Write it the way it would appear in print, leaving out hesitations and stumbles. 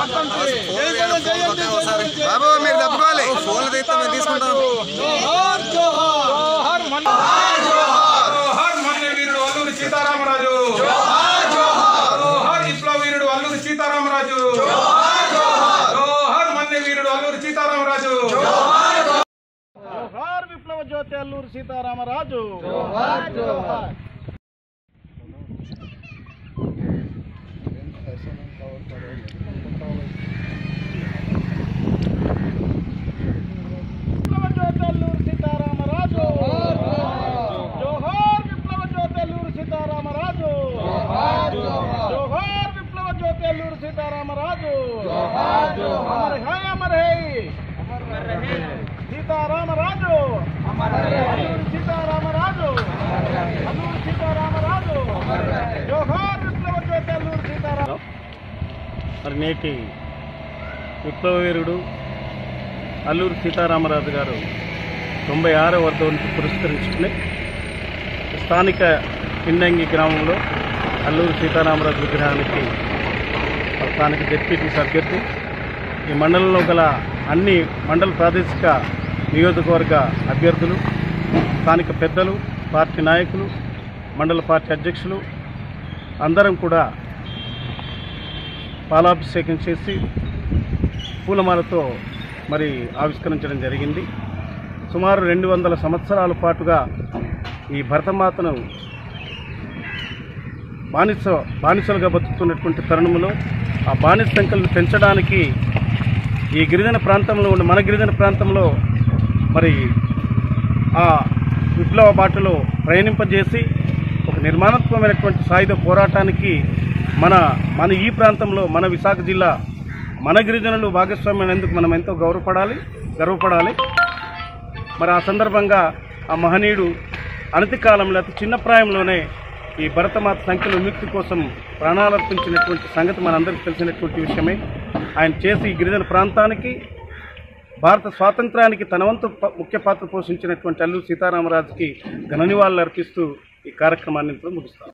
బాబు మీరు తప్పుకోవాలి, ఫోన్లు తీస్తే మేము తీసుకుంటాం. వీరుడు అల్లూరి సీతారామరాజు, జోహార్ విప్లవ వీరుడు అల్లూరి సీతారామరాజు, జోహార్ మన్య వీరుడు అల్లూరి సీతారామరాజు, జోహార్ విప్లవ జ్యోతి అల్లూరి సీతారామరాజు. జోహార్ జోహార్. सीतारामराजु अमर है सीतारामराजु सीतारामराजु अल्लूरी सीतारामराजु जोहार विप्लव ज्योति अल्लूरी सीताराम. మరి నేటి విప్లవ వీరుడు అల్లూరి సీతారామరాజు గారు 96వ వర్ధంతిని పురస్కరించుకుని స్థానిక పిండంగి గ్రామంలో అల్లూరి సీతారామరాజు విగ్రహానికి స్థానిక జెడ్పీటీసీ అభ్యర్థి, ఈ మండలంలో గల అన్ని మండల ప్రాదేశిక నియోజకవర్గ అభ్యర్థులు, స్థానిక పెద్దలు, పార్టీ నాయకులు, మండల పార్టీ అధ్యక్షులు అందరం కూడా పాలాభిషేకం చేసి పూలమాలతో మరి ఆవిష్కరించడం జరిగింది. సుమారు 200 సంవత్సరాల పాటుగా ఈ భరతమాతను బానిసలుగా బతుకుతున్నటువంటి తరుణంలో ఆ బానిస సంఖ్యలను పెంచడానికి ఈ గిరిజన ప్రాంతంలో ఉన్న మన గిరిజన ప్రాంతంలో మరి ఆ విప్లవ బాటలో ప్రయాణింపజేసి ఒక నిర్మాణాత్మకమైనటువంటి సాయుధ పోరాటానికి మన ఈ ప్రాంతంలో మన విశాఖ జిల్లా మన గిరిజనులు భాగస్వామ్యమైనందుకు మనం ఎంతో గర్వపడాలి. మరి ఆ సందర్భంగా ఆ మహనీయుడు అనతి కాలంలో అతి చిన్న ప్రాయంలోనే ఈ భరతమాత సంఖ్యల విముక్తి కోసం ప్రాణాలర్పించినటువంటి సంగతి మనందరికీ తెలిసినటువంటి విషయమే. ఆయన చేసి ఈ గిరిజన ప్రాంతానికి భారత స్వాతంత్రానికి తన వంతు ముఖ్య పాత్ర పోషించినటువంటి అల్లూరి సీతారామరాజుకి ఘన నివాళులు అర్పిస్తూ ఈ కార్యక్రమాన్ని ముగిస్తాం.